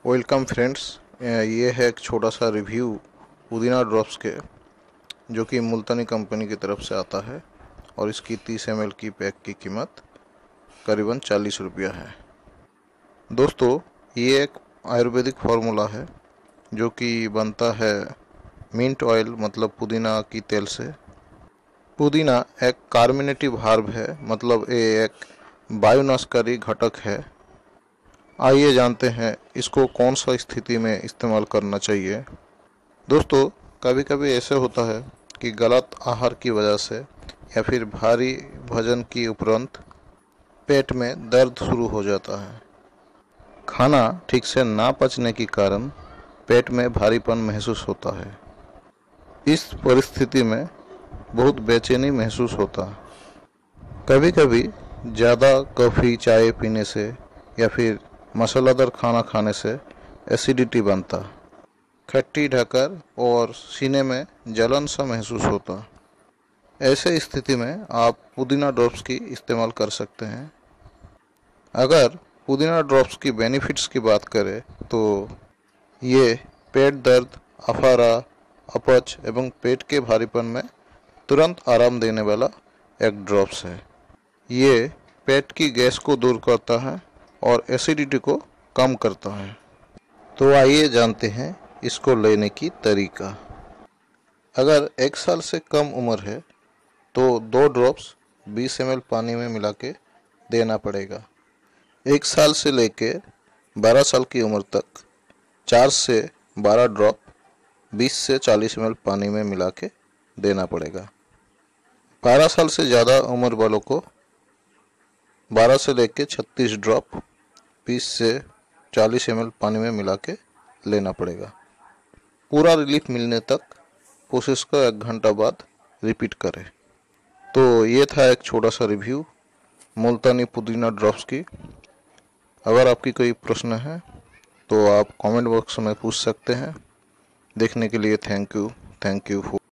Welcome friends, ये है एक छोटा सा रिव्यू पुदीना ड्रॉप्स के, जो कि मुल्तानी कंपनी की तरफ से आता है और इसकी 30 ml की पैक की कीमत करीबन 40 रुपया है। दोस्तों, ये एक आयुर्वेदिक फार्मूला है जो कि बनता है मिंट ऑयल मतलब पुदीना की तेल से। पुदीना एक कार्मिनेटिव हर्ब है, मतलब ये एक वायुनाशकारी घटक है। आइए जानते हैं इसको कौन सा स्थिति में इस्तेमाल करना चाहिए। दोस्तों, कभी कभी ऐसे होता है कि गलत आहार की वजह से या फिर भारी भोजन की उपरांत पेट में दर्द शुरू हो जाता है। खाना ठीक से ना पचने के कारण पेट में भारीपन महसूस होता है। इस परिस्थिति में बहुत बेचैनी महसूस होता है। कभी कभी ज़्यादा कॉफ़ी चाय पीने से या फिर मसालेदार खाना खाने से एसिडिटी बनता, खट्टी ढकर और सीने में जलन सा महसूस होता। ऐसे स्थिति में आप पुदीना ड्रॉप्स की इस्तेमाल कर सकते हैं। अगर पुदीना ड्रॉप्स की बेनिफिट्स की बात करें तो ये पेट दर्द, अफारा, अपच एवं पेट के भारीपन में तुरंत आराम देने वाला एक ड्रॉप्स है। ये पेट की गैस को दूर करता है और एसिडिटी को कम करता है। तो आइए जानते हैं इसको लेने की तरीका। अगर 1 साल से कम उम्र है तो 2 ड्रॉप्स 20 ml पानी में मिला के देना पड़ेगा। 1 साल से लेके 12 साल की उम्र तक 4 से 12 ड्रॉप 20 से 40 ml पानी में मिला के देना पड़ेगा। 12 साल से ज़्यादा उम्र वालों को 12 से लेके 36 ड्रॉप 20 से 40 ml पानी में मिला के लेना पड़ेगा। पूरा रिलीफ मिलने तक प्रोसेस को 1 घंटा बाद रिपीट करें। तो ये था एक छोटा सा रिव्यू मुल्तानी पुदीना ड्रॉप्स की। अगर आपकी कोई प्रश्न है तो आप कमेंट बॉक्स में पूछ सकते हैं। देखने के लिए थैंक यू।